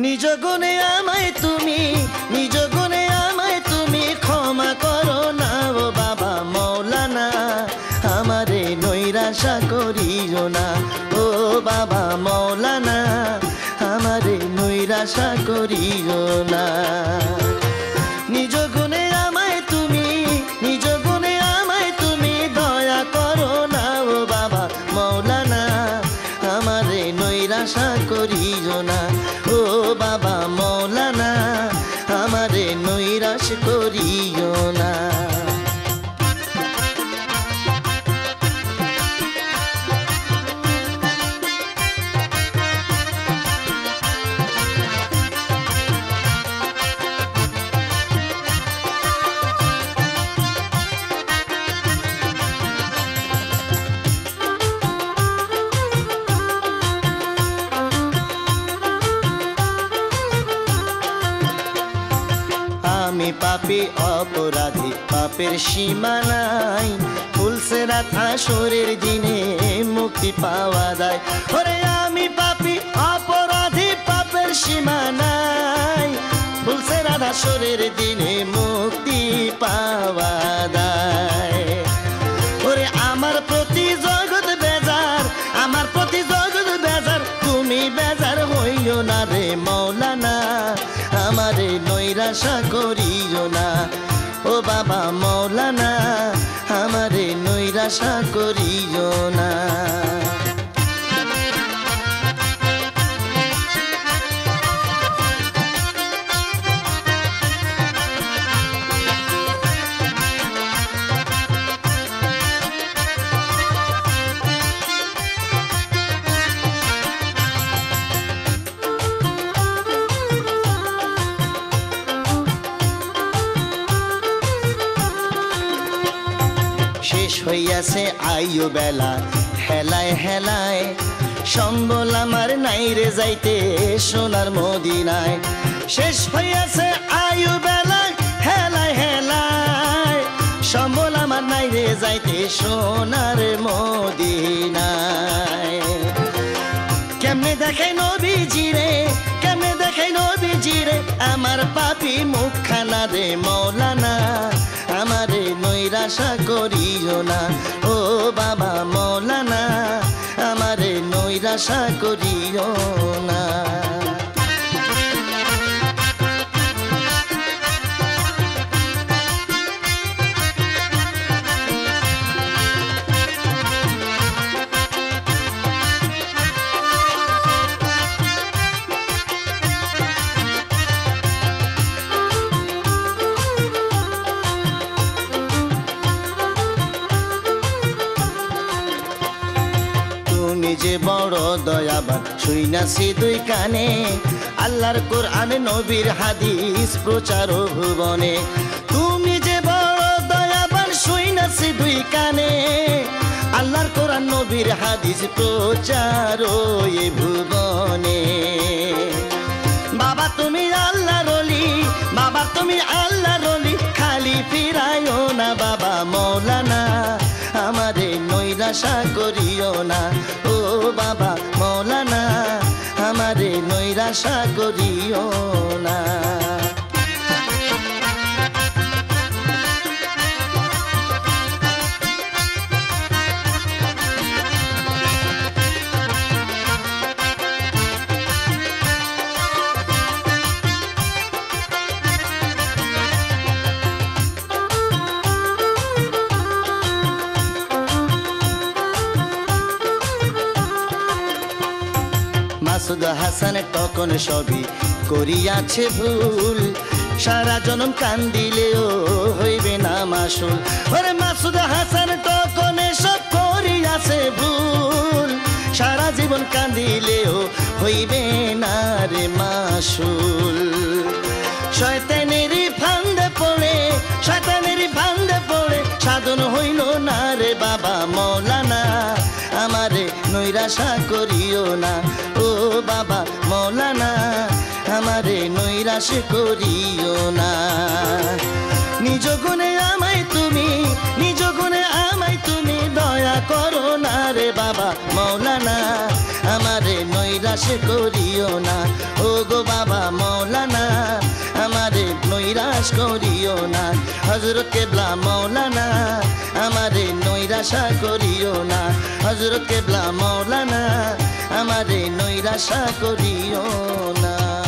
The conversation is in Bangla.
নিজ গুণে আমায় তুমি ক্ষমা করো না ও বাবা মৌলানা, আমারে নৈরাশা করিও না ও বাবা মৌলানা, আমারে নৈরাশা করিও না। নিজ গুণে আমায় তুমি দয়া করো না ও বাবা মৌলানা, আমারে নৈরাশা করিও না ও বাবা মৌলানা, আমারে নৈরাশ করিও না। আমি পাপী অপরাধী, পাপের সীমা নাই, ফুলসেরাত হাসরের দিনে মুক্তি পাওয়া যায়। ওরে আমি পাপী অপরাধী, পাপের সীমা নাই, ফুলসেরাত হাসরের দিনে মুক্তি পাওয়া যায়। ওরে আমার প্রতি জগৎ বেজার, তুমি বেজার হইও না রে মৌলানা, আমারে নৈরাশা করিও না ও বাবা মৌলানা, আমারে নৈরাশা করিও না। শেষ হইয়াছে আয়ু বেলা হেলায় হেলায়, সম্বল আমার নাই রে যাইতে সোনার মদিনায়। শেষ হইয়াছে আয়ু বেলা হেলায় হেলায়, সম্বল আমার নাই রে যাইতে সোনার মদিনায়। কেমনে দেখাই নবীজিরে আমার পাপী মুখখানা রে মৌলানা, আমারে নৈরাশা করিও না ও বাবা মৌলানা, আমারে নৈরাশা করিও না। তুমি যে বড় দয়াবান শুইনাছি দুই কানে, আল্লাহর কোরআন নবীর হাদিস প্রচার ভুবনে। তুমি যে বড় দয়াবান শুইনাছি দুই কানে, আল্লাহর কোরআন নবীর হাদিস প্রচার এ ভুবনে। বাবা তুমি আল্লাহর ওলি, খালি ফিরায়ও না বাবা মৌলানা, আমারে নৈরাশা করিও না ও বাবা মৌলানা, আমারে নৈরাশা করিও না। মাসুদ হাসান তখন সবই করিয়াছে ভুল, সারা জনম কান্দিলেও হইবে না মাসুল। ওরে মাসুদ হাসান তখন সব করিয়াছে ভুল, সারা জীবন কান্দিলেও হইবে না রে মাসুল। শয়তানের ফান্দে পড়ে সাধন হইল না রে বাবা মৌলানা, আমারে নৈরাশা করিও না ও বাবা মৌলানা, আমারে নৈরাশ করিও না। নিজ গুণে আমায় তুমি দয়া করো না রে বাবা মৌলানা, আমারে নৈরাশ করিও না ও গো বাবা মৌলানা আমারে নৈরাশ করিও না হযরত কেবলা মৌলানা আমারে নৈরাশা করিও না হযরত কেবলা মৌলানা আমারে নৈরাশা করিও না